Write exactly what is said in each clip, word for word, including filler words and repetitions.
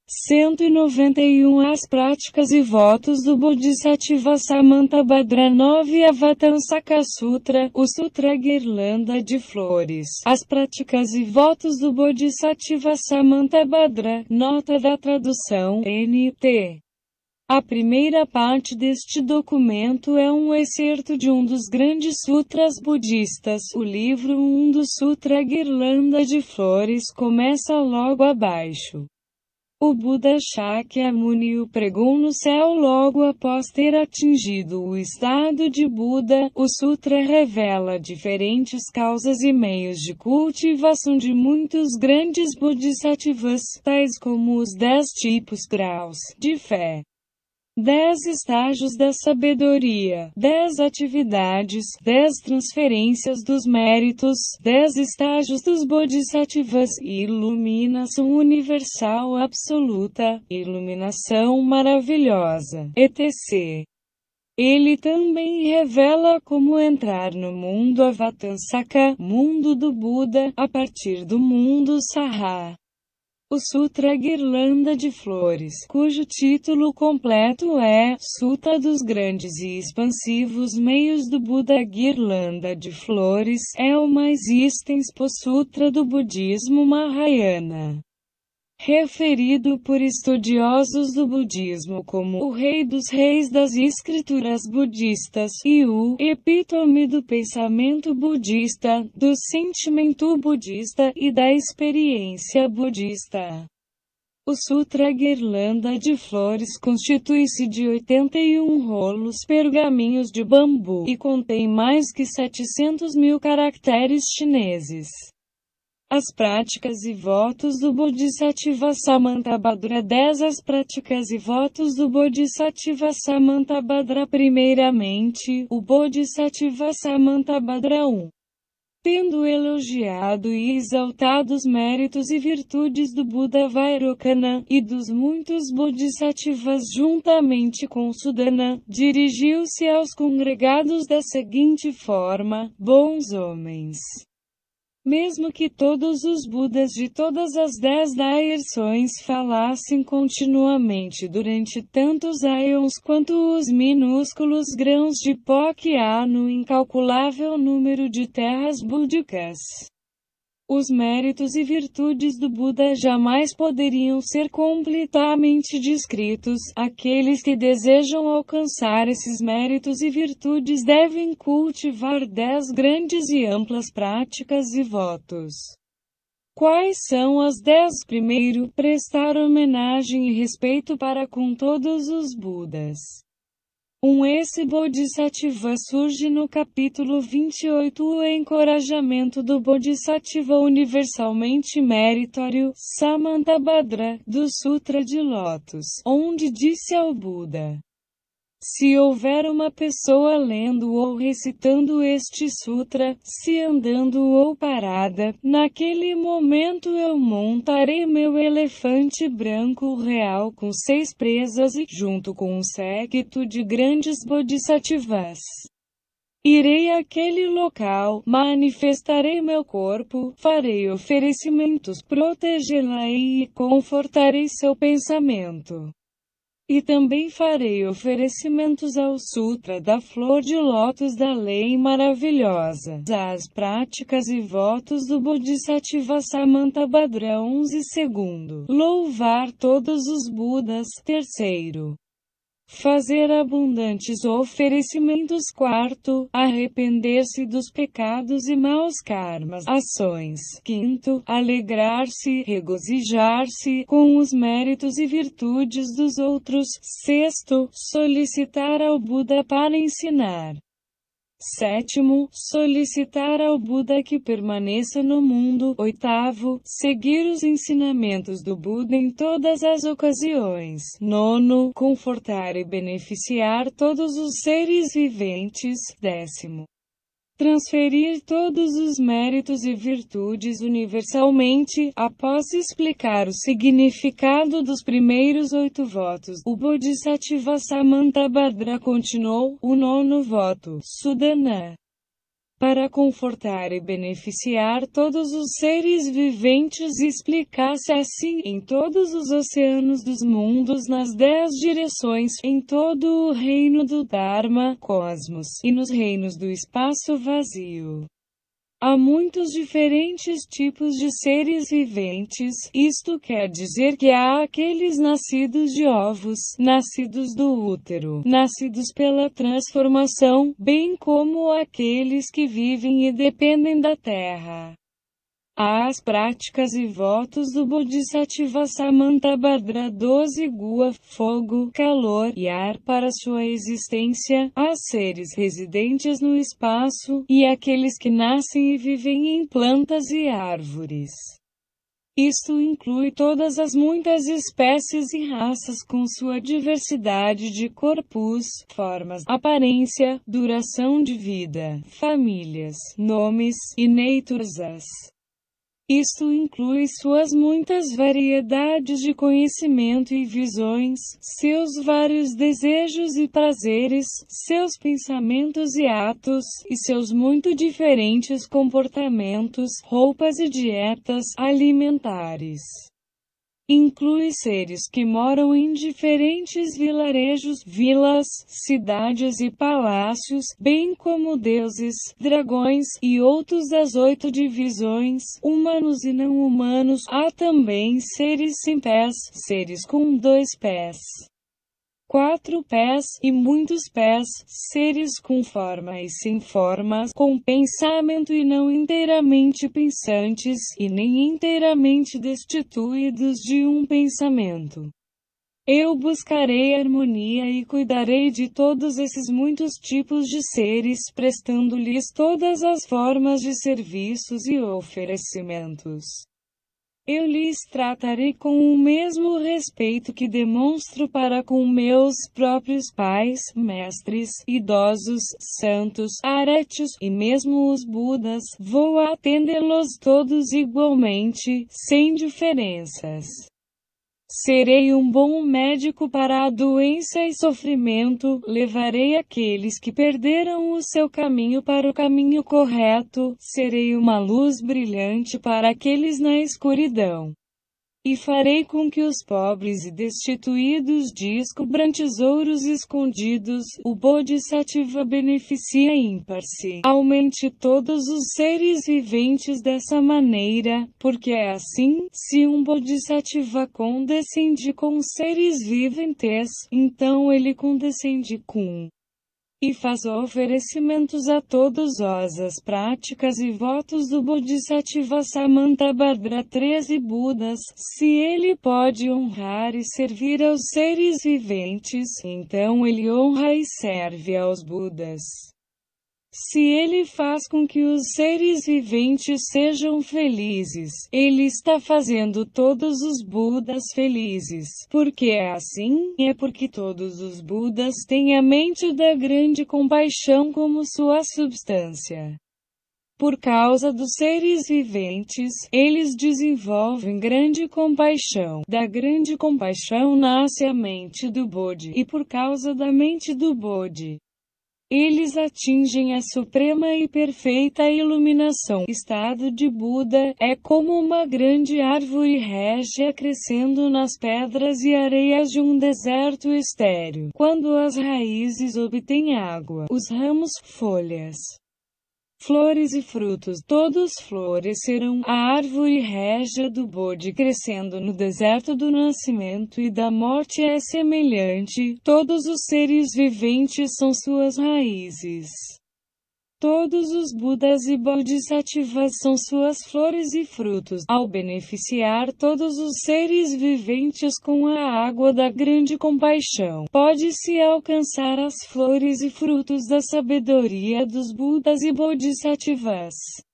cento e noventa e um As práticas e votos do Bodhisattva Samantabhadra. nove Avatansaka Sutra, o Sutra Guirlanda de Flores. As práticas e votos do Bodhisattva Samantabhadra. Nota da tradução, N T. A primeira parte deste documento é um excerto de um dos grandes sutras budistas. O livro um do Sutra Guirlanda de Flores começa logo abaixo. O Buda Shakyamuni o pregou no céu logo após ter atingido o estado de Buda. O Sutra revela diferentes causas e meios de cultivação de muitos grandes bodhisattvas, tais como os dez tipos graus de fé, dez estágios da sabedoria, dez atividades, dez transferências dos méritos, dez estágios dos bodhisattvas, iluminação universal absoluta, iluminação maravilhosa, etcétera. Ele também revela como entrar no mundo Avatansaka, mundo do Buda, a partir do mundo Saha. O Sutra Guirlanda de Flores, cujo título completo é Sutra dos Grandes e Expansivos Meios do Buda. Guirlanda de Flores é o mais extenso sutra do budismo Mahayana, referido por estudiosos do budismo como o Rei dos Reis das Escrituras Budistas e o epítome do pensamento budista, do sentimento budista e da experiência budista. O Sutra Guirlanda de Flores constitui-se de oitenta e um rolos pergaminhos de bambu e contém mais que setecentos mil caracteres chineses. As práticas e votos do Bodhisattva Samantabhadra. dez As práticas e votos do Bodhisattva Samantabhadra. Primeiramente, o Bodhisattva Samantabhadra um. Tendo elogiado e exaltado os méritos e virtudes do Buda Vairocana, e dos muitos Bodhisattvas juntamente com Sudana, dirigiu-se aos congregados da seguinte forma: bons homens, mesmo que todos os Budas de todas as dez daersões falassem continuamente durante tantos aeons quanto os minúsculos grãos de pó que há no incalculável número de terras búdicas, os méritos e virtudes do Buda jamais poderiam ser completamente descritos. Aqueles que desejam alcançar esses méritos e virtudes devem cultivar dez grandes e amplas práticas e votos. Quais são as dez? Primeiro, prestar homenagem e respeito para com todos os Budas. Um Esse Bodhisattva surge no capítulo vinte e oito. O encorajamento do Bodhisattva universalmente meritório, Samantabhadra, do Sutra de Lótus, onde disse ao Buda: se houver uma pessoa lendo ou recitando este sutra, se andando ou parada, naquele momento eu montarei meu elefante branco real com seis presas e, junto com um séquito de grandes bodhisattvas, irei àquele local, manifestarei meu corpo, farei oferecimentos, protegê-la-ei e confortarei seu pensamento. E também farei oferecimentos ao Sutra da Flor de Lótus da Lei Maravilhosa. As práticas e votos do Bodhisattva Samantabhadra. onze Segundo, louvar todos os Budas. Terceiro, fazer abundantes oferecimentos. Quarto, arrepender-se dos pecados e maus karmas, ações. Quinto, alegrar-se, regozijar-se com os méritos e virtudes dos outros. Sexto, solicitar ao Buda para ensinar. Sétimo, solicitar ao Buda que permaneça no mundo. Oitavo, seguir os ensinamentos do Buda em todas as ocasiões. Nono, confortar e beneficiar todos os seres viventes. Décimo, transferir todos os méritos e virtudes universalmente. Após explicar o significado dos primeiros oito votos, o Bodhisattva Samantabhadra continuou. O nono voto, Sudana. para confortar e beneficiar todos os seres viventes, explicasse assim, em todos os oceanos dos mundos, nas dez direções, em todo o reino do Dharma, cosmos, e nos reinos do espaço vazio. Há muitos diferentes tipos de seres viventes, isto quer dizer que há aqueles nascidos de ovos, nascidos do útero, nascidos pela transformação, bem como aqueles que vivem e dependem da terra. Há as práticas e votos do Bodhisattva Samantabhadra doze Gua, fogo, calor e ar para sua existência, há seres residentes no espaço, e aqueles que nascem e vivem em plantas e árvores. Isto inclui todas as muitas espécies e raças com sua diversidade de corpos, formas, aparência, duração de vida, famílias, nomes e naturezas. Isto inclui suas muitas variedades de conhecimento e visões, seus vários desejos e prazeres, seus pensamentos e atos, e seus muito diferentes comportamentos, roupas e dietas alimentares. Inclui seres que moram em diferentes vilarejos, vilas, cidades e palácios, bem como deuses, dragões e outros das oito divisões, humanos e não humanos. Há também seres sem pés, seres com dois pés, quatro pés e muitos pés, seres com forma e sem forma, com pensamento e não inteiramente pensantes, e nem inteiramente destituídos de um pensamento. Eu buscarei harmonia e cuidarei de todos esses muitos tipos de seres, prestando-lhes todas as formas de serviços e oferecimentos. Eu lhes tratarei com o mesmo respeito que demonstro para com meus próprios pais, mestres, idosos, santos, aretes, e mesmo os Budas. Vou atendê-los todos igualmente, sem diferenças. Serei um bom médico para a doença e sofrimento, levarei aqueles que perderam o seu caminho para o caminho correto, serei uma luz brilhante para aqueles na escuridão. E farei com que os pobres e destituídos descubram tesouros escondidos. O Bodhisattva beneficia ímpar-se. Aumente todos os seres viventes dessa maneira, porque é assim, se um Bodhisattva condescende com seres viventes, então ele condescende com e faz oferecimentos a todos os as práticas e votos do Bodhisattva Samantabhadra treze Budas. Se ele pode honrar e servir aos seres viventes, então ele honra e serve aos Budas. Se ele faz com que os seres viventes sejam felizes, ele está fazendo todos os Budas felizes. Porque é assim? É porque todos os Budas têm a mente da grande compaixão como sua substância. Por causa dos seres viventes, eles desenvolvem grande compaixão. Da grande compaixão nasce a mente do Bodhi, e por causa da mente do Bodhi, eles atingem a suprema e perfeita iluminação. Estado de Buda é como uma grande árvore régia crescendo nas pedras e areias de um deserto estéril. Quando as raízes obtêm água, os ramos, folhas, flores e frutos, todos florescerão. A árvore régia do Bodhi crescendo no deserto do nascimento e da morte é semelhante. Todos os seres viventes são suas raízes. Todos os Budas e Bodhisattvas são suas flores e frutos. Ao beneficiar todos os seres viventes com a água da grande compaixão, pode-se alcançar as flores e frutos da sabedoria dos Budas e Bodhisattvas.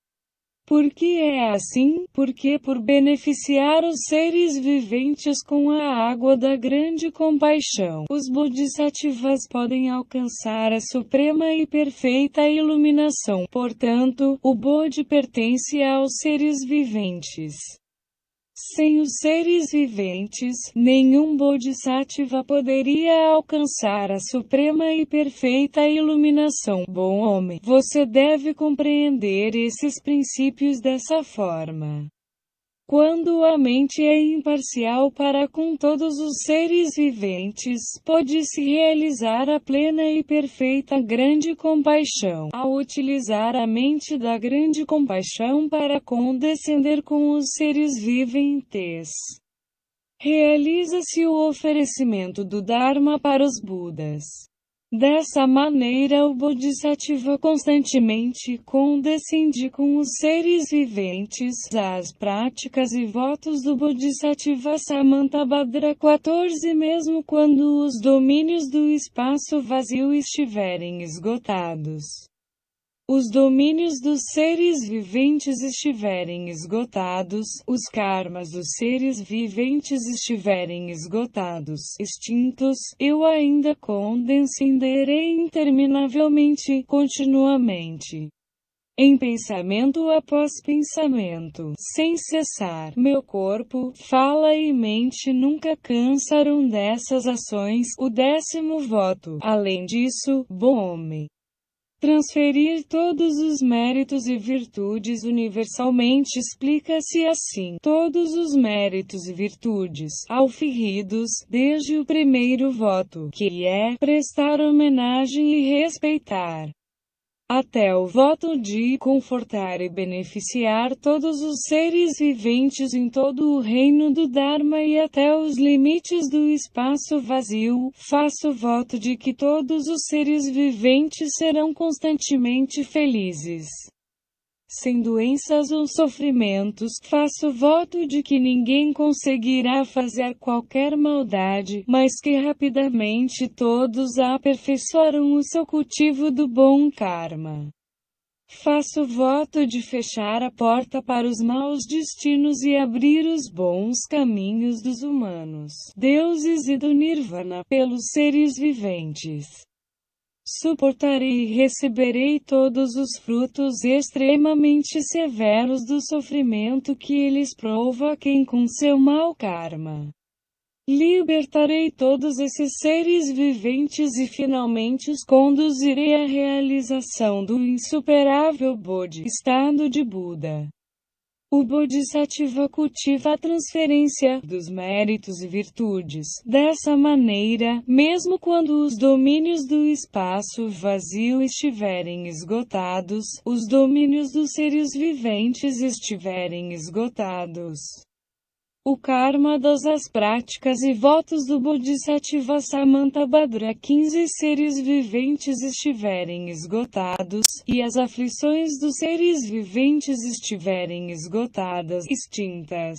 Por que é assim? Porque por beneficiar os seres viventes com a água da grande compaixão, os Bodhisattvas podem alcançar a suprema e perfeita iluminação. Portanto, o Bodhi pertence aos seres viventes. Sem os seres viventes, nenhum Bodhisattva poderia alcançar a suprema e perfeita iluminação. Bom homem, você deve compreender esses princípios dessa forma. Quando a mente é imparcial para com todos os seres viventes, pode-se realizar a plena e perfeita grande compaixão. Ao utilizar a mente da grande compaixão para condescender com os seres viventes, realiza-se o oferecimento do Dharma para os Budas. Dessa maneira o Bodhisattva constantemente condescende com os seres viventes. As práticas e votos do Bodhisattva Samantabhadra quatorze. Mesmo quando os domínios do espaço vazio estiverem esgotados, os domínios dos seres viventes estiverem esgotados, os karmas dos seres viventes estiverem esgotados, extintos, eu ainda condescenderei interminavelmente, continuamente, em pensamento após pensamento, sem cessar. Meu corpo, fala e mente nunca cansaram dessas ações. O décimo voto. Além disso, bom homem, transferir todos os méritos e virtudes universalmente explica-se assim: todos os méritos e virtudes, auferidos, desde o primeiro voto, que é prestar homenagem e respeitar, até o voto de confortar e beneficiar todos os seres viventes em todo o reino do Dharma e até os limites do espaço vazio, faço voto de que todos os seres viventes serão constantemente felizes, sem doenças ou sofrimentos. Faço voto de que ninguém conseguirá fazer qualquer maldade, mas que rapidamente todos aperfeiçoarão o seu cultivo do bom karma. Faço voto de fechar a porta para os maus destinos e abrir os bons caminhos dos humanos, deuses e do Nirvana pelos seres viventes. Suportarei e receberei todos os frutos extremamente severos do sofrimento que eles provoquem com seu mau karma. Libertarei todos esses seres viventes e finalmente os conduzirei à realização do insuperável Bodhi, estado de Buda. O Bodhisattva cultiva a transferência dos méritos e virtudes. Dessa maneira, mesmo quando os domínios do espaço vazio estiverem esgotados, os domínios dos seres viventes estiverem esgotados, o karma das as práticas e votos do Bodhisattva Samantabhadra quinze seres viventes estiverem esgotados, e as aflições dos seres viventes estiverem esgotadas, extintas,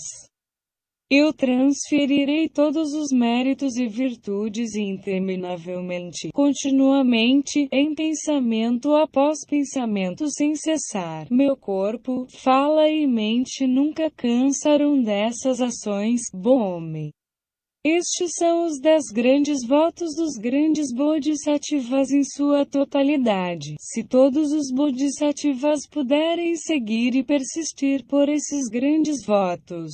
eu transferirei todos os méritos e virtudes interminavelmente, continuamente, em pensamento após pensamento sem cessar. Meu corpo, fala e mente nunca cansaram dessas ações. Bom homem, estes são os dez grandes votos dos grandes Bodhisattvas em sua totalidade. Se todos os Bodhisattvas puderem seguir e persistir por esses grandes votos,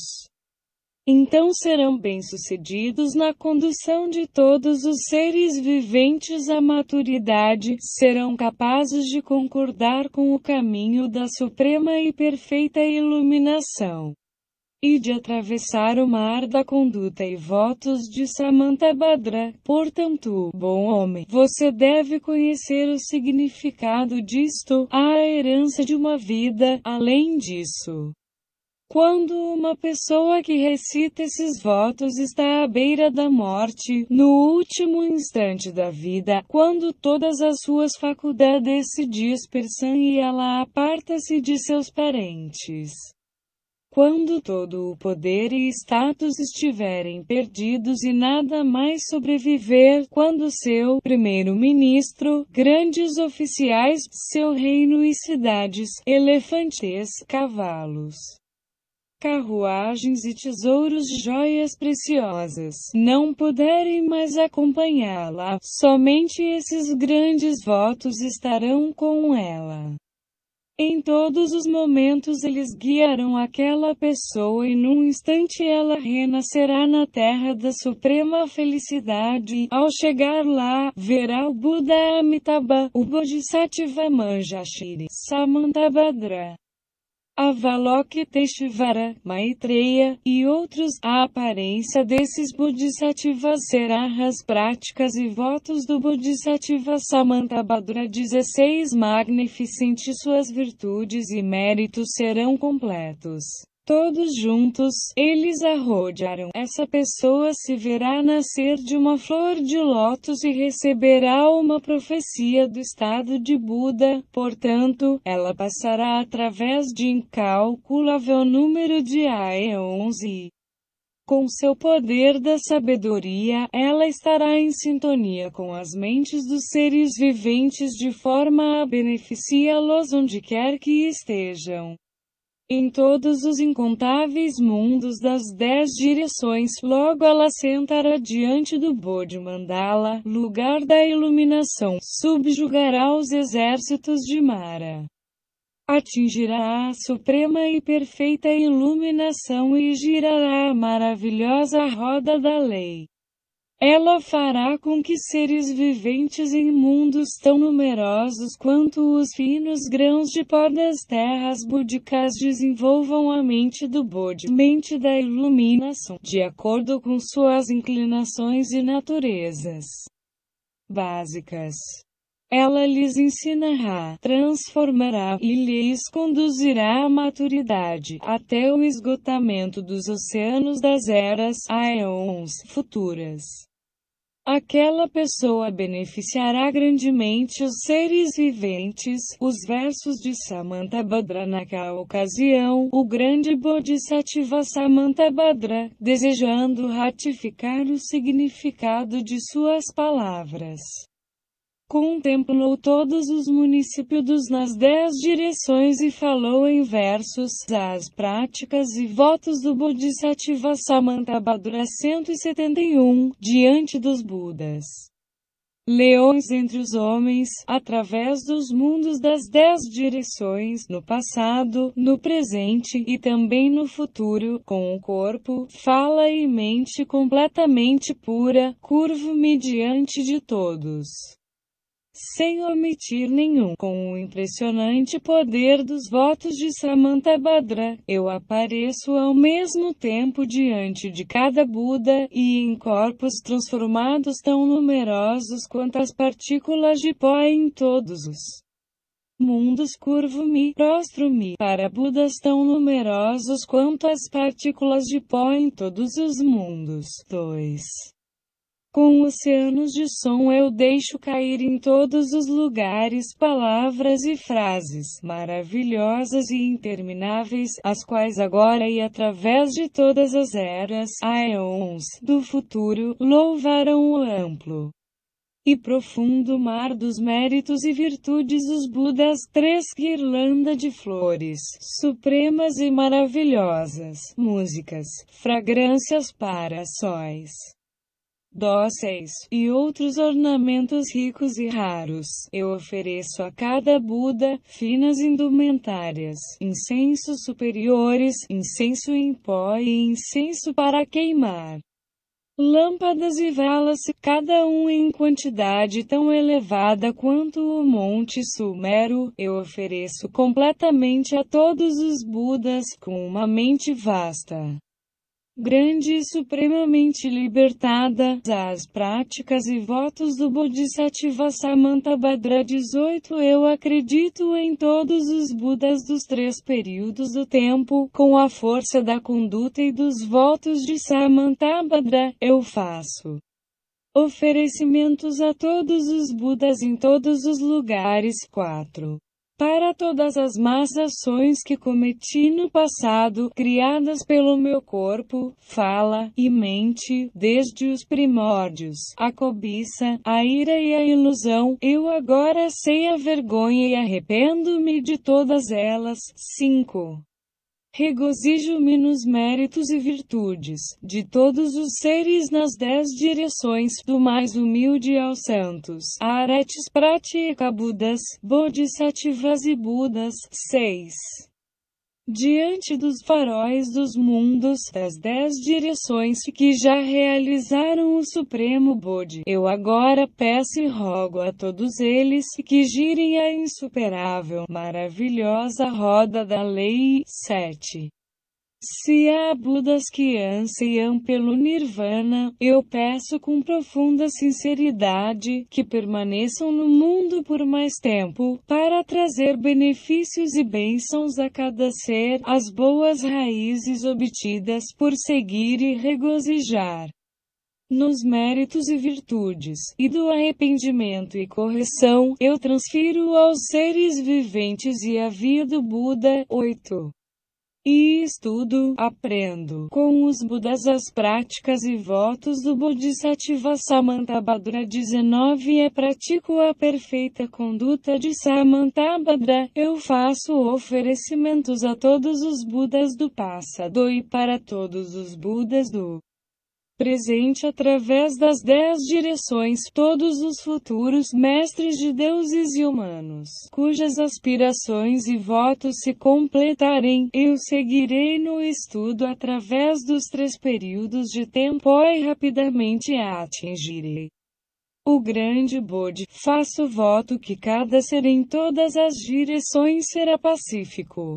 então serão bem-sucedidos na condução de todos os seres viventes à maturidade, serão capazes de concordar com o caminho da suprema e perfeita iluminação, e de atravessar o mar da conduta e votos de Samantabhadra. Portanto, bom homem, você deve conhecer o significado disto, a herança de uma vida. Além disso, quando uma pessoa que recita esses votos está à beira da morte, no último instante da vida, quando todas as suas faculdades se dispersam e ela aparta-se de seus parentes, quando todo o poder e status estiverem perdidos e nada mais sobreviver, quando seu primeiro-ministro, grandes oficiais, seu reino e cidades, elefantes, cavalos, carruagens e tesouros de joias preciosas não puderem mais acompanhá-la, somente esses grandes votos estarão com ela. Em todos os momentos eles guiarão aquela pessoa e num instante ela renascerá na terra da suprema felicidade. Ao chegar lá, verá o Buda Amitabha, o Bodhisattva Manjashri, Samantabhadra, Avalokiteshvara, Maitreya, e outros. A aparência desses bodhisattvas será as práticas e votos do Bodhisattva Samantabhadra dezesseis Magnificente. Suas virtudes e méritos serão completos. Todos juntos, eles a rodearão. Essa pessoa se verá nascer de uma flor de lótus e receberá uma profecia do estado de Buda. Portanto, ela passará através de incalculável número de aeons e, com seu poder da sabedoria, ela estará em sintonia com as mentes dos seres viventes de forma a beneficiá-los onde quer que estejam. Em todos os incontáveis mundos das dez direções, logo ela sentará diante do Bodhi Mandala, lugar da iluminação, subjugará os exércitos de Mara, atingirá a suprema e perfeita iluminação e girará a maravilhosa roda da lei. Ela fará com que seres viventes em mundos tão numerosos quanto os finos grãos de pó das terras búdicas desenvolvam a mente do Bodhi, mente da iluminação, de acordo com suas inclinações e naturezas básicas. Ela lhes ensinará, transformará e lhes conduzirá à maturidade, até o esgotamento dos oceanos das eras, aeons, futuras. Aquela pessoa beneficiará grandemente os seres viventes. Os versos de Samantabhadra. Naquela ocasião, o grande Bodhisattva Samantabhadra, desejando ratificar o significado de suas palavras, contemplou todos os municípios nas dez direções e falou em versos as práticas e votos do Bodhisattva Samantabhadra. cento e setenta e um Diante dos Budas, leões entre os homens, através dos mundos das dez direções, no passado, no presente e também no futuro, com o corpo, fala e mente completamente pura, curvo-me diante de todos, sem omitir nenhum. Com o impressionante poder dos votos de Samantabhadra, eu apareço ao mesmo tempo diante de cada Buda, e em corpos transformados tão numerosos quanto as partículas de pó em todos os mundos, curvo-me, prostro-me para Budas tão numerosos quanto as partículas de pó em todos os mundos. dois Com oceanos de som eu deixo cair em todos os lugares palavras e frases maravilhosas e intermináveis, as quais agora e através de todas as eras, aeons, do futuro, louvarão o amplo e profundo mar dos méritos e virtudes dos Budas. três Guirlanda de flores, supremas e maravilhosas, músicas, fragrâncias para sóis dóceis, e outros ornamentos ricos e raros. Eu ofereço a cada Buda, finas indumentárias, incensos superiores, incenso em pó e incenso para queimar, lâmpadas e velas, cada um em quantidade tão elevada quanto o Monte Sumero. Eu ofereço completamente a todos os Budas, com uma mente vasta, grande e supremamente libertada, as práticas e votos do Bodhisattva Samantabhadra. dezoito Eu acredito em todos os Budas dos três períodos do tempo, com a força da conduta e dos votos de Samantabhadra, eu faço oferecimentos a todos os Budas em todos os lugares. quatro Para todas as más ações que cometi no passado, criadas pelo meu corpo, fala e mente, desde os primórdios, a cobiça, a ira e a ilusão, eu agora sei a vergonha e arrependo-me de todas elas. cinco Regozijo-me nos méritos e virtudes de todos os seres nas dez direções, do mais humilde aos santos, aretes, pratica Budas, Bodhisattvas e Budas. seis. Diante dos faróis dos mundos, das dez direções que já realizaram o Supremo Bodhi, eu agora peço e rogo a todos eles que girem a insuperável, maravilhosa roda da lei. sete. Se há Budas que anseiam pelo Nirvana, eu peço com profunda sinceridade que permaneçam no mundo por mais tempo, para trazer benefícios e bênçãos a cada ser, as boas raízes obtidas por seguir e regozijar nos méritos e virtudes, e do arrependimento e correção, eu transfiro aos seres viventes e a via do Buda. oito. E estudo, aprendo, com os Budas as práticas e votos do Bodhisattva Samantabhadra. dezenove. E pratico a perfeita conduta de Samantabhadra. Eu faço oferecimentos a todos os Budas do passado e para todos os Budas do presente através das dez direções, todos os futuros mestres de deuses e humanos, cujas aspirações e votos se completarem, eu seguirei no estudo através dos três períodos de tempo e rapidamente atingirei o grande Bodhi. Faço voto que cada ser em todas as direções será pacífico,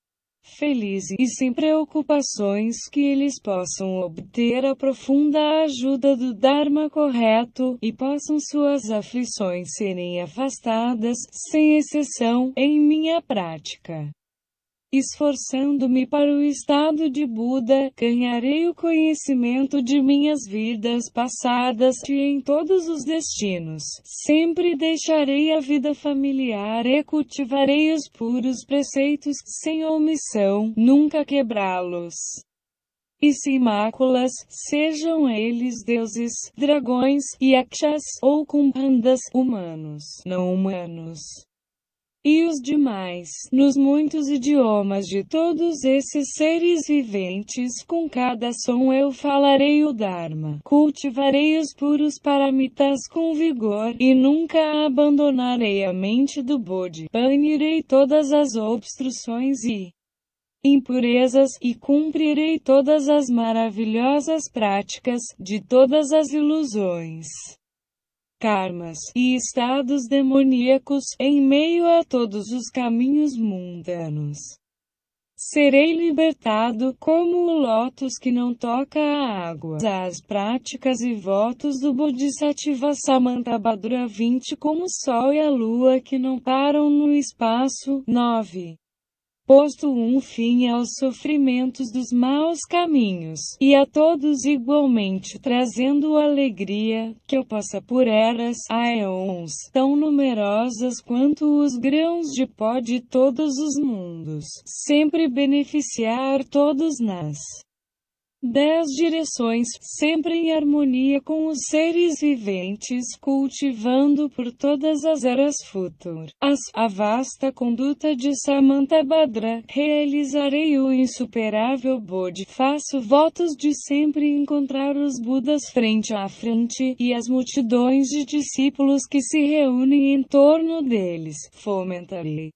feliz e sem preocupações, que eles possam obter a profunda ajuda do Dharma correto, e possam suas aflições serem afastadas, sem exceção, em minha prática. Esforçando-me para o estado de Buda, ganharei o conhecimento de minhas vidas passadas e em todos os destinos. Sempre deixarei a vida familiar e cultivarei os puros preceitos, sem omissão, nunca quebrá-los. E sem máculas, sejam eles deuses, dragões, yakshas, ou kumpandas, humanos, não humanos. E os demais, nos muitos idiomas de todos esses seres viventes, com cada som eu falarei o Dharma, cultivarei os puros paramitas com vigor, e nunca abandonarei a mente do Bodhi, banirei todas as obstruções e impurezas, e cumprirei todas as maravilhosas práticas, de todas as ilusões, karmas e estados demoníacos, em meio a todos os caminhos mundanos. Serei libertado, como o lótus que não toca a água. As práticas e votos do Bodhisattva Samantabhadra. vinte. Como o sol e a lua que não param no espaço. nove. Posto um fim aos sofrimentos dos maus caminhos, e a todos igualmente trazendo alegria, que eu possa por eras, aeons, tão numerosas quanto os grãos de pó de todos os mundos, sempre beneficiar todos nas dez direções, sempre em harmonia com os seres viventes, cultivando por todas as eras futuras a vasta conduta de Samantabhadra, realizarei o insuperável Bodhi. Faço votos de sempre encontrar os Budas frente a frente, e as multidões de discípulos que se reúnem em torno deles. Fomentarei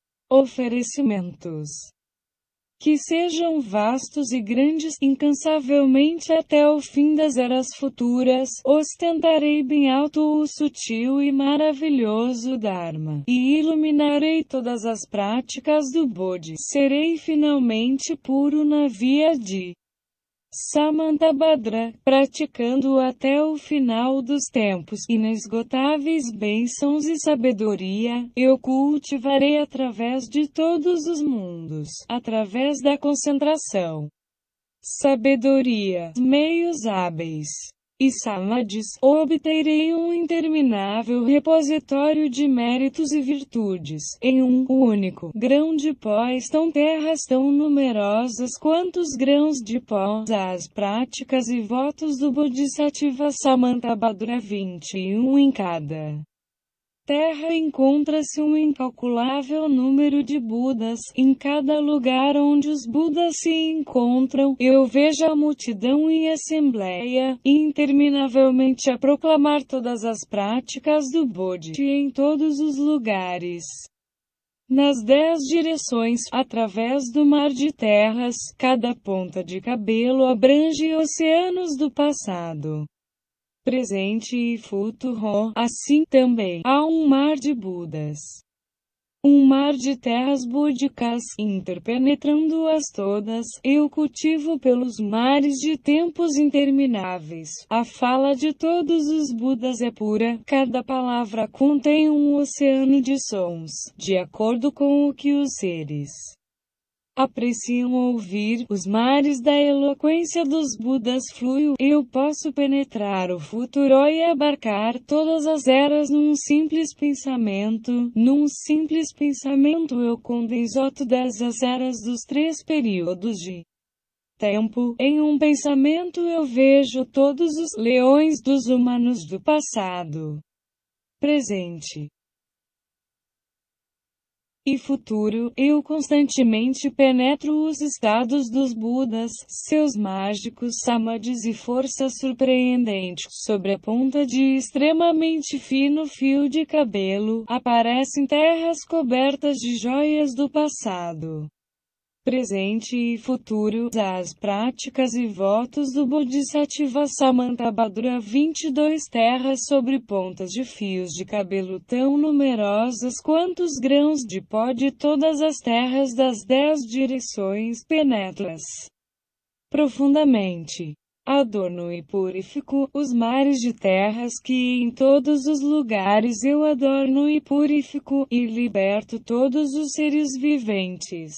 oferecimentos que sejam vastos e grandes, incansavelmente até o fim das eras futuras. Ostentarei bem alto o sutil e maravilhoso Dharma, e iluminarei todas as práticas do Bodhi. Serei finalmente puro na via de Samantabhadra, praticando até o final dos tempos, inesgotáveis bênçãos e sabedoria, eu cultivarei através de todos os mundos, através da concentração, sabedoria, meios hábeis e samadhis, obterei um interminável repositório de méritos e virtudes, em um único grão de pó estão terras tão numerosas quanto os grãos de pó. As práticas e votos do Bodhisattva Samantabhadra. vinte e um. Em cada Terra encontra-se um incalculável número de Budas. Em cada lugar onde os Budas se encontram, eu vejo a multidão em assembleia, interminavelmente a proclamar todas as práticas do Bodhi em todos os lugares. Nas dez direções, através do mar de terras, cada ponta de cabelo abrange oceanos do passado, presente e futuro. Assim também há um mar de Budas, um mar de terras búdicas, interpenetrando-as todas. Eu cultivo pelos mares de tempos intermináveis. A fala de todos os Budas é pura, cada palavra contém um oceano de sons, de acordo com o que os seres apreciam ouvir. Os mares da eloquência dos Budas fluem. Eu posso penetrar o futuro e abarcar todas as eras num simples pensamento. Num simples pensamento eu condenso todas as eras dos três períodos de tempo. Em um pensamento eu vejo todos os leões dos humanos do passado, presente e futuro. Eu constantemente penetro os estados dos Budas, seus mágicos samadhis e forças surpreendentes. Sobre a ponta de extremamente fino fio de cabelo, aparecem terras cobertas de joias do passado, presente e futuro. As práticas e votos do Bodhisattva Samantabhadra. vinte e duas terras sobre pontas de fios de cabelo tão numerosas quanto os grãos de pó de todas as terras das dez direções. Penetras profundamente, adorno e purifico os mares de terras que em todos os lugares eu adorno e purifico, e liberto todos os seres viventes.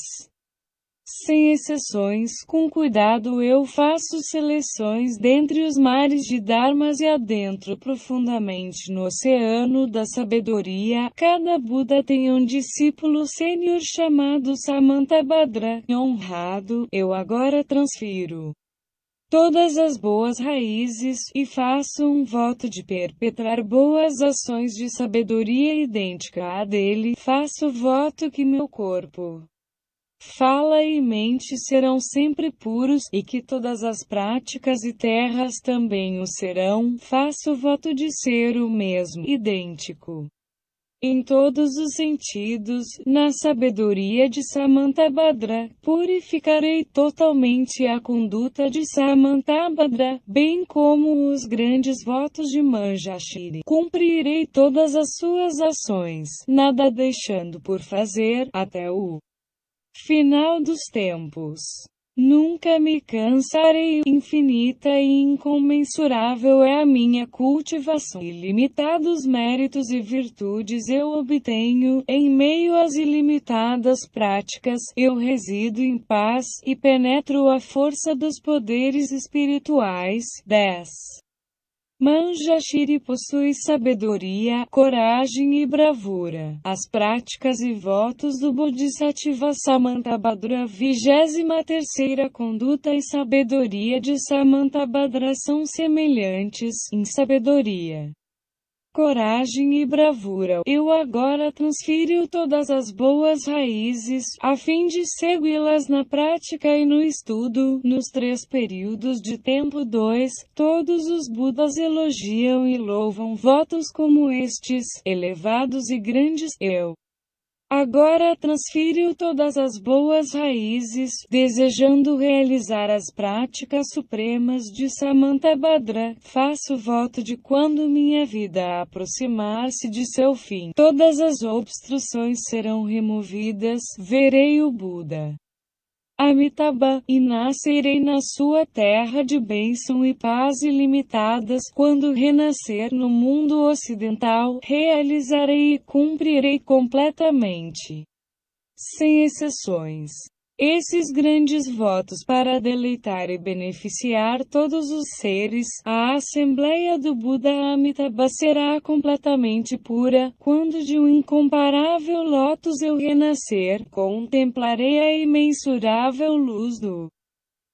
Sem exceções, com cuidado eu faço seleções dentre os mares de dharmas e adentro profundamente no oceano da sabedoria. Cada Buda tem um discípulo sênior chamado Samantabhadra, honrado. Eu agora transfiro todas as boas raízes, e faço um voto de perpetrar boas ações de sabedoria idêntica à dele. Faço voto que meu corpo, fala e mente serão sempre puros, e que todas as práticas e terras também o serão. Faço voto de ser o mesmo, idêntico, em todos os sentidos, na sabedoria de Samantabhadra. Purificarei totalmente a conduta de Samantabhadra, bem como os grandes votos de Manjashri. Cumprirei todas as suas ações, nada deixando por fazer, até o final dos tempos. Nunca me cansarei. Infinita e incomensurável é a minha cultivação. Ilimitados méritos e virtudes eu obtenho. Em meio às ilimitadas práticas, eu resido em paz, e penetro a força dos poderes espirituais. dez. Manjashri possui sabedoria, coragem e bravura. As práticas e votos do Bodhisattva Samantabhadra. Vigésima terceira conduta e sabedoria de Samantabhadra são semelhantes, em sabedoria, coragem e bravura. Eu agora transfiro todas as boas raízes, a fim de segui-las na prática e no estudo. Nos três períodos de tempo. dois. Todos os Budas elogiam e louvam votos como estes, elevados e grandes. Eu agora transfiro todas as boas raízes, desejando realizar as práticas supremas de Samantabhadra. Faço voto de quando minha vida aproximar-se de seu fim, todas as obstruções serão removidas. Verei o Buda Amitabha, e nascerei na sua terra de bênção e paz ilimitadas. Quando renascer no mundo ocidental, realizarei e cumprirei completamente, sem exceções, esses grandes votos para deleitar e beneficiar todos os seres. A Assembleia do Buda Amitabha será completamente pura. Quando de um incomparável lótus eu renascer, contemplarei a imensurável luz do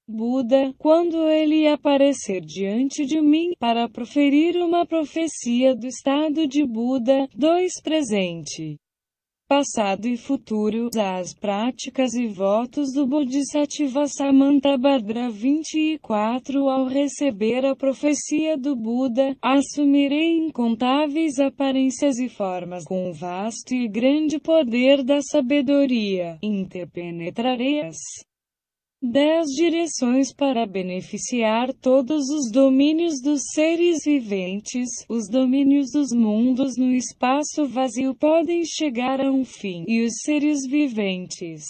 Buda, quando ele aparecer diante de mim, para proferir uma profecia do estado de Buda, dois presente, passado e futuro, as práticas e votos do Bodhisattva Samantabhadra vinte e quatro. Ao receber a profecia do Buda, assumirei incontáveis aparências e formas com o vasto e grande poder da sabedoria, interpenetrarei as dez direções para beneficiar todos os domínios dos seres viventes. Os domínios dos mundos no espaço vazio podem chegar a um fim, e os seres viventes,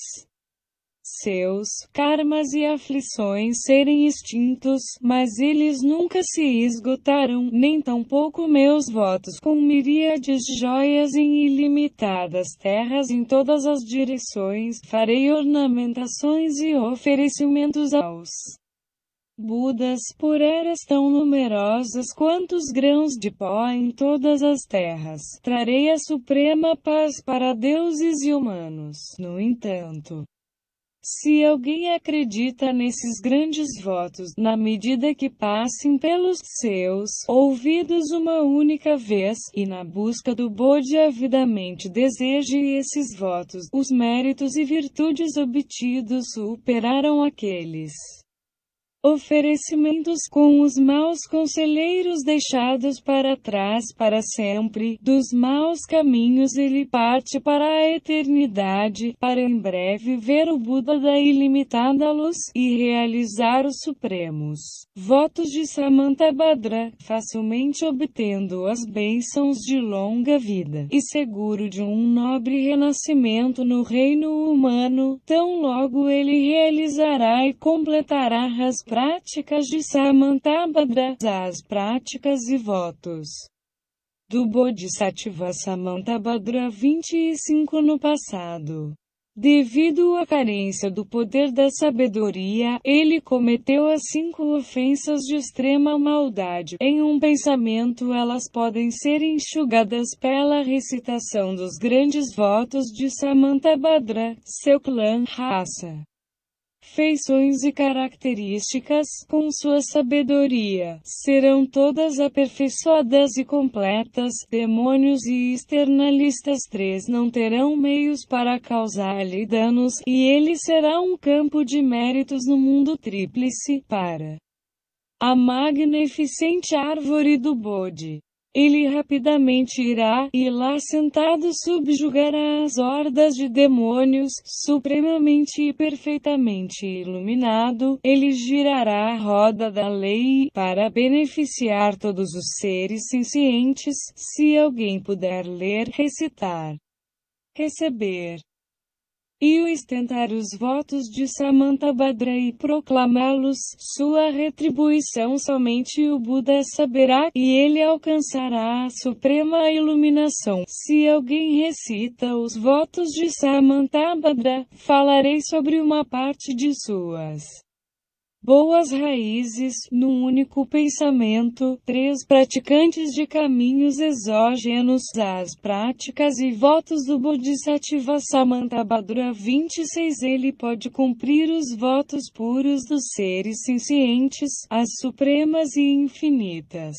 seus karmas e aflições serem extintos, mas eles nunca se esgotarão, nem tampouco meus votos com miríades de joias em ilimitadas terras em todas as direções. Farei ornamentações e oferecimentos aos Budas por eras tão numerosas quanto os grãos de pó em todas as terras. Trarei a suprema paz para deuses e humanos. No entanto, se alguém acredita nesses grandes votos, na medida que passem pelos seus ouvidos uma única vez, e na busca do Bodhi avidamente deseje esses votos, os méritos e virtudes obtidos superaram aqueles oferecimentos com os maus conselheiros deixados para trás para sempre. Dos maus caminhos ele parte para a eternidade, para em breve ver o Buda da ilimitada luz, e realizar os supremos votos de Samantabhadra, facilmente obtendo as bênçãos de longa vida, e seguro de um nobre renascimento no reino humano. Tão logo ele realizará e completará as práticas de Samantabhadra, as práticas e votos do Bodhisattva Samantabhadra vinte e cinco. No passado, devido à carência do poder da sabedoria, ele cometeu as cinco ofensas de extrema maldade. Em um pensamento elas podem ser enxugadas pela recitação dos grandes votos de Samantabhadra. Seu clã, raça, feições e características, com sua sabedoria, serão todas aperfeiçoadas e completas. Demônios e externalistas três não terão meios para causar-lhe danos, e ele será um campo de méritos no mundo tríplice, para a magnificente árvore do Bodhi. Ele rapidamente irá, e lá sentado subjugará as hordas de demônios. Supremamente e perfeitamente iluminado, ele girará a roda da lei, para beneficiar todos os seres sencientes. Se alguém puder ler, recitar, receber e ostentar os votos de Samantabhadra e proclamá-los, sua retribuição somente o Buda saberá, e ele alcançará a suprema iluminação. Se alguém recita os votos de Samantabhadra, falarei sobre uma parte de suas boas raízes, num único pensamento. Três praticantes de caminhos exógenos, as práticas e votos do Bodhisattva Samantabhadra vinte e seis. Ele pode cumprir os votos puros dos seres sencientes, as supremas e infinitas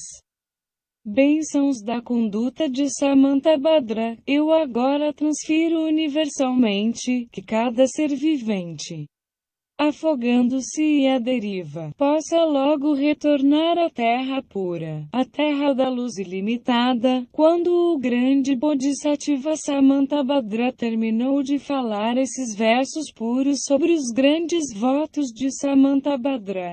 bênçãos da conduta de Samantabhadra. Eu agora transfiro universalmente, que cada ser vivente, afogando-se à deriva, possa logo retornar à terra pura, à terra da luz ilimitada. Quando o grande Bodhisattva Samantabhadra terminou de falar esses versos puros sobre os grandes votos de Samantabhadra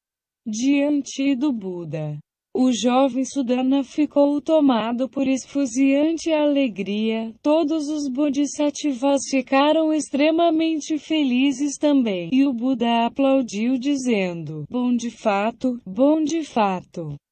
diante do Buda, o jovem Sudana ficou tomado por esfuziante alegria. Todos os Bodhisattvas ficaram extremamente felizes também, e o Buda aplaudiu dizendo: bom de fato, bom de fato.